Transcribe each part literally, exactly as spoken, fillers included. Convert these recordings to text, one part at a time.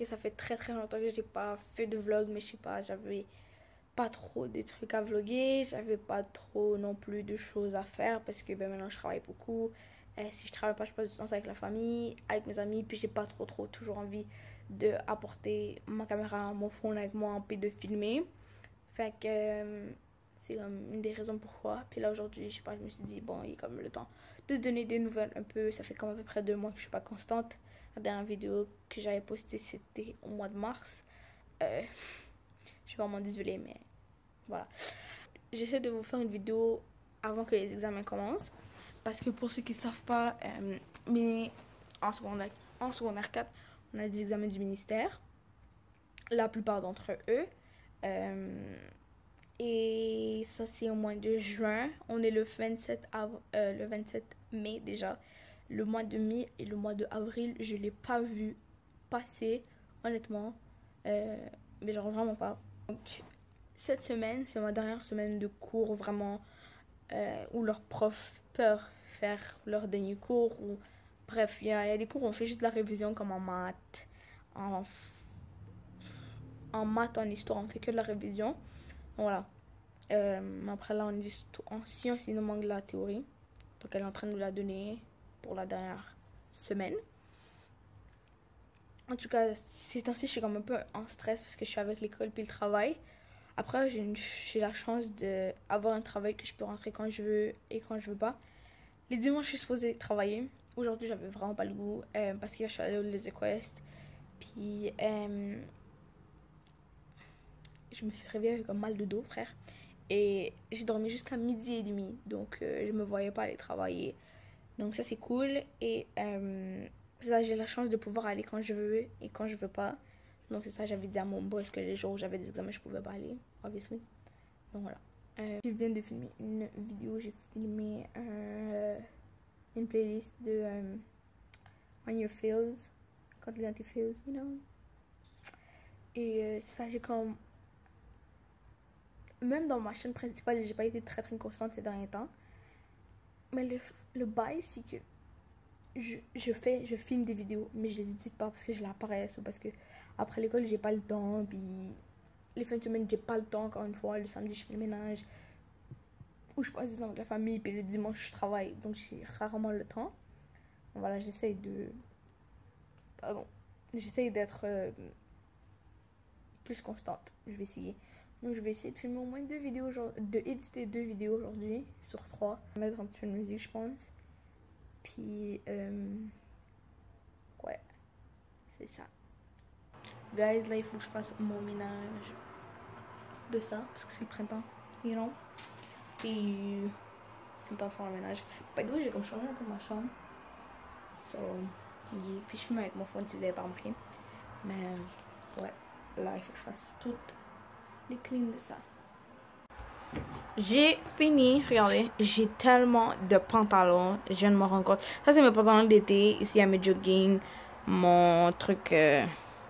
que ça fait très très longtemps que j'ai pas fait de vlog, mais je sais pas, j'avais pas trop des trucs à vlogger, j'avais pas trop non plus de choses à faire parce que ben, maintenant je travaille beaucoup. Et si je travaille pas, je passe du temps avec la famille, avec mes amis, puis j'ai pas trop trop toujours envie de apporter ma caméra, mon phone avec moi, puis de filmer. Fait que euh, c'est comme une des raisons pourquoi. Puis là aujourd'hui, je sais pas, je me suis dit bon, il est comme le temps de donner des nouvelles un peu. Ça fait comme à peu près deux mois que je suis pas constante. La dernière vidéo que j'avais postée, c'était au mois de mars. Euh, je suis vraiment désolée, mais voilà. J'essaie de vous faire une vidéo avant que les examens commencent. Parce que pour ceux qui ne savent pas, euh, mais en secondaire, en secondaire quatre, on a des examens du ministère. La plupart d'entre eux. Euh, et ça, c'est au mois de juin. On est le vingt-sept, av- euh, le vingt-sept mai déjà. Le mois de mai et le mois de avril, je ne l'ai pas vu passer, honnêtement. Euh, mais genre vraiment pas. Donc, cette semaine, c'est ma dernière semaine de cours vraiment euh, où leurs profs peuvent faire leur dernier cours. Ou, bref, il y, y a des cours où on fait juste de la révision comme en maths, en, en maths, en histoire, on fait que de la révision. Donc, voilà. Euh, après là, en, en sciences, il nous manque de la théorie. Donc elle est en train de nous la donner pour la dernière semaine. En tout cas, ces temps-ci, je suis comme un peu en stress parce que je suis avec l'école puis le travail. Après, j'ai la chance d'avoir un travail que je peux rentrer quand je veux et quand je veux pas. Les dimanches, je suis supposée travailler. Aujourd'hui, j'avais vraiment pas le goût euh, parce que je suis allée au Les Quest. Puis, euh, je me suis réveillée avec un mal de dos, frère. Et j'ai dormi jusqu'à midi et demi. Donc, euh, je me voyais pas aller travailler. Donc, ça, c'est cool. Et euh, ça, j'ai la chance de pouvoir aller quand je veux et quand je veux pas. Donc, c'est ça, j'avais dit à mon boss que les jours où j'avais des examens, je pouvais pas aller, obviously. Donc, voilà. Euh, je viens de filmer une vidéo. J'ai filmé euh, une playlist de euh, On Your Fails. Quand tes fails, you know. Et euh, ça, j'ai comme... Même dans ma chaîne principale, j'ai pas été très très constante ces derniers temps. Mais le, le bail, c'est que je, je fais, je filme des vidéos, mais je les édite pas parce que j'ai la paresse ou parce que après l'école, j'ai pas le temps. Puis les fins de semaine, j'ai pas le temps encore une fois. Le samedi, je fais le ménage. Ou je passe du temps avec la famille. Puis le dimanche, je travaille. Donc j'ai rarement le temps. Donc, voilà, j'essaye de... Pardon. J'essaye d'être euh, plus constante. Je vais essayer. Donc je vais essayer de filmer au moins deux vidéos, de éditer deux vidéos aujourd'hui sur trois. Mettre un petit peu de musique, je pense. Puis, euh, ouais, c'est ça. Guys, là il faut que je fasse mon ménage de ça, parce que c'est le printemps, you know. Et c'est le temps de faire le ménage. By the way, j'ai comme changé un peu ma chambre. So, yeah. Puis je filme avec mon phone si vous avez pas remarqué. Mais, ouais, là il faut que je fasse tout. Les clean de ça. J'ai fini, regardez, j'ai tellement de pantalons, je viens de me rendre compte. Ça c'est mes pantalons d'été, ici il y a mes jogging, mon truc, euh,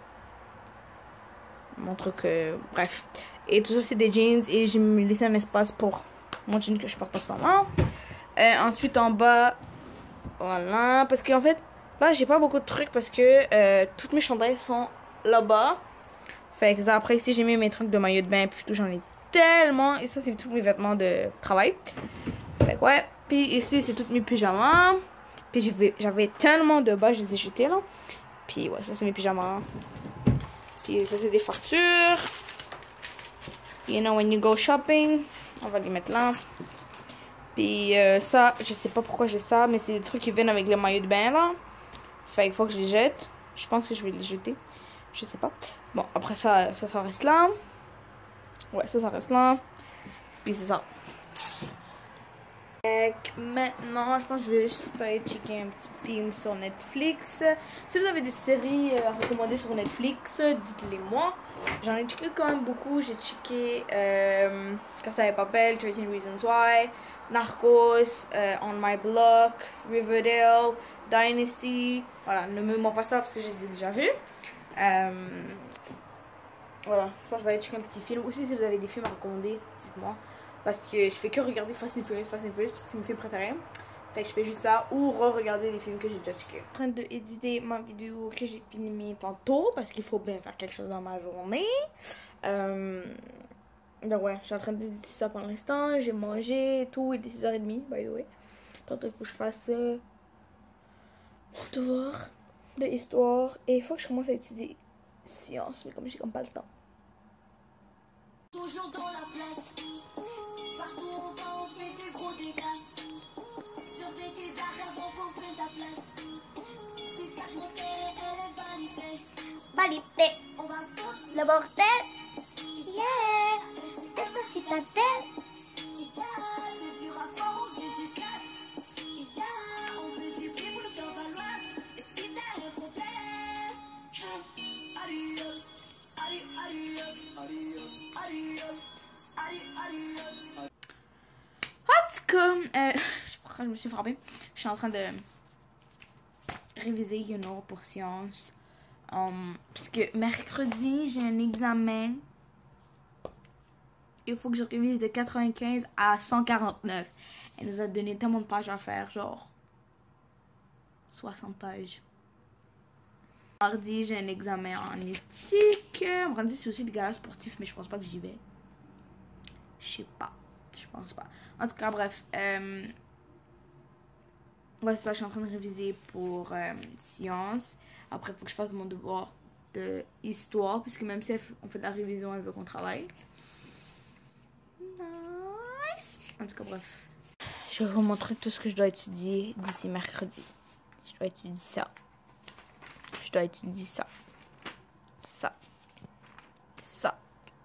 mon truc, euh, bref. Et tout ça c'est des jeans et j'ai laissé un espace pour mon jean que je porte en ce moment. Euh, ensuite en bas, voilà, parce qu'en fait, là j'ai pas beaucoup de trucs parce que euh, toutes mes chandails sont là-bas. Fait que ça, après ici j'ai mis mes trucs de maillot de bain puis tout, j'en ai tellement. Et ça c'est tous mes vêtements de travail. Fait que ouais. Puis ici c'est tous mes pyjamas. Puis j'avais tellement de bas, je les ai jetés là. Puis ouais, ça c'est mes pyjamas. Puis ça c'est des factures. You know when you go shopping. On va les mettre là. Puis euh, ça, je sais pas pourquoi j'ai ça, mais c'est des trucs qui viennent avec le maillot de bain là. Fait qu'il faut que je les jette. Je pense que je vais les jeter. Je sais pas. Bon, après ça, ça, ça reste là. Ouais, ça, ça reste là. Puis c'est ça. Et maintenant, je pense que je vais juste aller checker un petit film sur Netflix. Si vous avez des séries à recommander sur Netflix, dites-les moi. J'en ai checké quand même beaucoup. J'ai checké euh, Casa de Papel, treize Reasons Why, Narcos, euh, On My Block, Riverdale, Dynasty. Voilà, ne me mens pas ça parce que je les ai déjà vus. Euh, voilà, je pense que je vais aller checker un petit film. Aussi, si vous avez des films à recommander, dites-moi. Parce que je fais que regarder Fast and Furious, Fast and Furious, parce que c'est mes films préférés. Fait que je fais juste ça ou re-regarder les films que j'ai déjà checkés. Je suis en train d'éditer ma vidéo que j'ai filmée tantôt parce qu'il faut bien faire quelque chose dans ma journée. Euh... Donc ouais, je suis en train d'éditer ça pour l'instant. J'ai mangé et tout. Il est six heures trente, by the way. Tantôt, il faut que je fasse euh, mon devoir de histoire. Et il faut que je commence à étudier sciences. Mais comme j'ai comme pas le temps. Toujours dans la place. Partout on va, on fait des gros dégâts. Surveille tes arrêts avant qu'on prenne ta place. six quatre montée, elle est validée. Validée. On va foutre le bordel. Yeah. Cette fois-ci ta tête. Yeah. C'est du rapport, on veut du quatre. Yeah. On veut du prix pour le faire valoir. Et si t'as un problème, adios. Adios. Adios. Adios. Adios. Adios. En tout cas, euh, je me suis frappée. Je suis en train de réviser, you know, pour sciences. Um, parce que mercredi, j'ai un examen. Il faut que je révise de quatre-vingt-quinze à cent quarante-neuf. Elle nous a donné tellement de pages à faire, genre soixante pages. Mardi, j'ai un examen en éthique. Mardi, c'est aussi le gala sportif, mais je pense pas que j'y vais. Je sais pas. Je pense pas. En tout cas, bref. Euh... Ouais, c'est ça, je suis en train de réviser pour euh, sciences. Après, il faut que je fasse mon devoir de histoire, puisque même si on fait de la révision, elle veut qu'on travaille. Nice. En tout cas, bref. Je vais vous montrer tout ce que je dois étudier d'ici mercredi. Je dois étudier ça. Je dois étudier ça. Ça. Ça.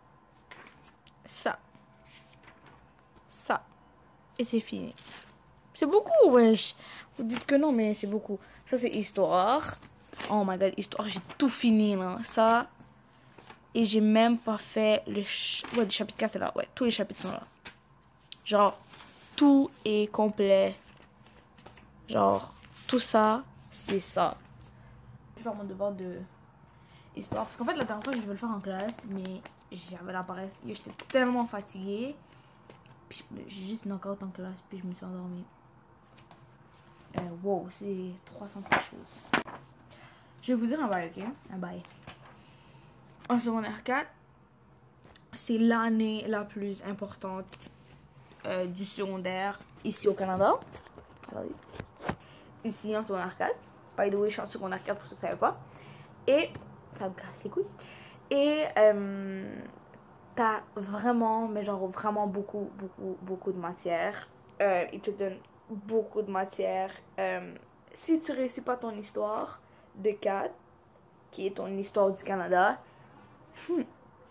Ça. Ça. Et c'est fini. C'est beaucoup, wesh. Vous dites que non, mais c'est beaucoup. Ça, c'est histoire. Oh my god, histoire, j'ai tout fini, là. Ça. Et j'ai même pas fait le... Ch... Ouais, le chapitre quatre est là. Ouais, tous les chapitres sont là. Genre, tout est complet. Genre, tout ça, c'est ça. Je vais faire mon devoir de histoire. Parce qu'en fait, la dernière fois, je devais le faire en classe, mais j'avais la paresse. J'étais tellement fatiguée. Puis j'ai juste knock-out en classe, puis je me suis endormie. Euh, wow, c'est trois cents quelque chose. Je vais vous dire un bail, ok? Un bail. En secondaire quatre, c'est l'année la plus importante euh, du secondaire ici au Canada. Regardez. Ici en secondaire quatre. By the way, je suis en secondaire quatre pour ceux qui ne savaient pas. Et ça me casse les couilles. Et euh, t'as vraiment, mais genre vraiment beaucoup, beaucoup, beaucoup de matière. Euh, ils te donnent beaucoup de matière. Euh, si tu réussis pas ton histoire de quatre, qui est ton histoire du Canada, hmm,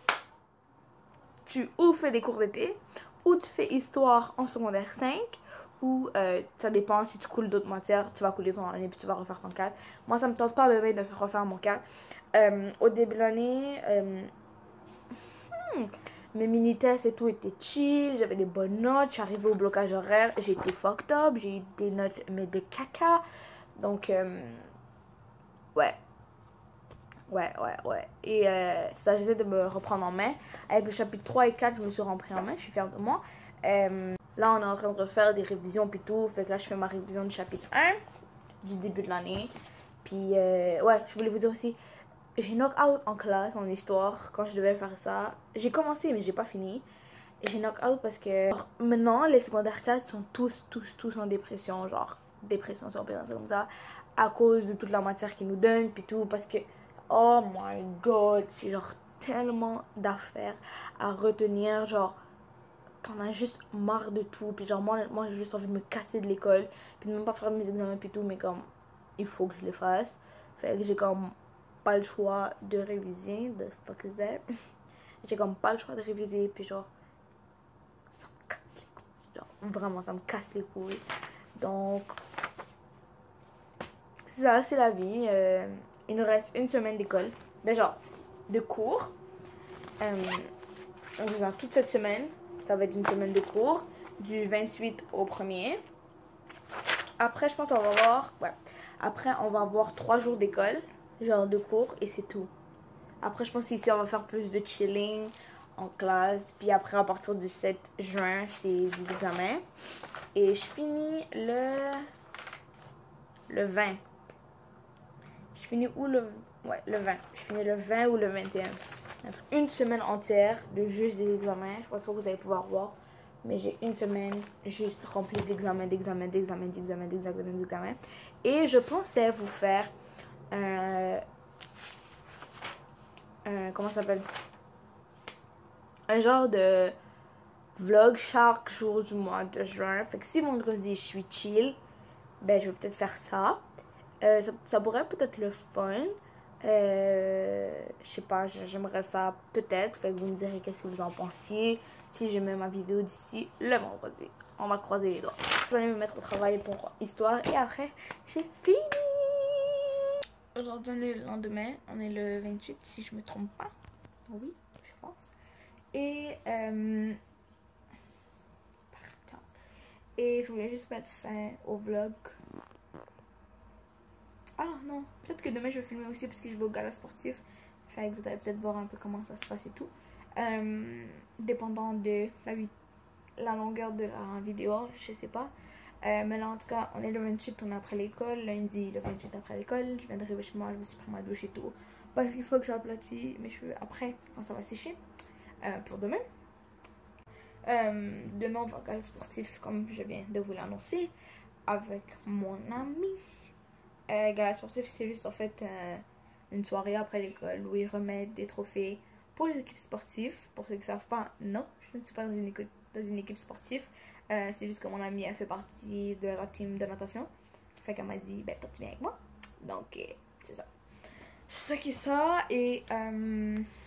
tu ou fais des cours d'été, ou tu fais histoire en secondaire cinq, ou euh, ça dépend si tu coules d'autres matières, tu vas couler ton année puis tu vas refaire ton quatre. Moi, ça me tente pas bébé de refaire mon quatre. Euh, au début de l'année, euh, hmm, mes mini-tests et tout étaient chill, j'avais des bonnes notes, j'arrivais au blocage horaire, j'ai été fucked up, j'ai eu des notes, mais de caca. Donc, euh, ouais. Ouais, ouais, ouais. Et euh, ça, j'essaie de me reprendre en main. Avec le chapitre trois et quatre, je me suis repris en main, je suis fière de moi. Euh, là, on est en train de refaire des révisions puis tout. Fait que là, je fais ma révision du chapitre un du début de l'année. Puis, euh, ouais, je voulais vous dire aussi, j'ai knock-out en classe, en histoire, quand je devais faire ça. J'ai commencé, mais j'ai pas fini. Et j'ai knock-out parce que maintenant, les secondaires quatre sont tous, tous, tous en dépression. Genre, dépression, si on peut dire ça comme ça. À cause de toute la matière qu'ils nous donnent puis tout. Parce que, oh my god, c'est genre tellement d'affaires à retenir. Genre, t'en as juste marre de tout. Puis genre, moi, moi j'ai juste envie de me casser de l'école. Puis de même pas faire mes examens puis tout. Mais comme, il faut que je les fasse. Fait que j'ai comme pas le choix de réviser. The fuck is that? J'ai comme pas le choix de réviser. Puis genre, ça me casse les couilles. Genre, vraiment, ça me casse les couilles. Donc, c'est ça, c'est la vie. Euh, il nous reste une semaine d'école. Ben genre, de cours. Euh, on a toute cette semaine. Ça va être une semaine de cours. Du vingt-huit au premier. Après, je pense qu'on va avoir... Ouais. Après, on va avoir trois jours d'école. Genre de cours. Et c'est tout. Après, je pense qu'ici, on va faire plus de chilling. en classe. Puis après, à partir du sept juin, c'est des examens. Et je finis le, le vingt. Je finis où le... Ouais, le vingt. Je finis le vingt ou le vingt et un. Une semaine entière de juste des examens. Je pense pas que vous allez pouvoir voir. Mais j'ai une semaine juste remplie d'examens, d'examens, d'examens, d'examens, d'examens, d'examens. Et je pensais vous faire un... un comment ça s'appelle? Un genre de vlog chaque jour du mois de juin. Fait que si vendredi je suis chill, ben je vais peut-être faire ça. Euh, ça, ça pourrait peut-être le fun. Euh, je sais pas, j'aimerais ça peut-être. Fait que vous me direz qu'est-ce que vous en pensiez. Si j'aimais ma vidéo d'ici le vendredi. On va croiser les doigts. Je vais aller me mettre au travail pour histoire. Et après, j'ai fini. Aujourd'hui, on est le lendemain. On est le vingt-huit, si je me trompe pas. Oui, je pense. Et, euh, et je voulais juste mettre fin au vlog. Ah non, peut-être que demain je vais filmer aussi parce que je vais au gala sportif. Fait que vous allez peut-être voir un peu comment ça se passe et tout. Euh, dépendant de la, la longueur de la vidéo, je sais pas. Euh, mais là en tout cas, on est le vingt-huit, on est après l'école. Lundi, le vingt-huit après l'école. Je viens d'arriver chez moi, je me suis pris ma douche et tout. Parce qu'il faut que j'aplatis mes cheveux après, quand ça va sécher. Euh, pour demain. Euh, demain, on va au gala sportif, comme je viens de vous l'annoncer, avec mon ami. Euh, gala sportif, c'est juste en fait euh, une soirée après l'école où ils remettent des trophées pour les équipes sportives. Pour ceux qui ne savent pas, non, je ne suis pas dans une équipe, dans une équipe sportive. Euh, c'est juste que mon amie, elle fait partie de la team de natation. Fait qu'elle m'a dit, ben toi tu viens avec moi. Donc, euh, c'est ça. C'est ça qui est ça. Et euh,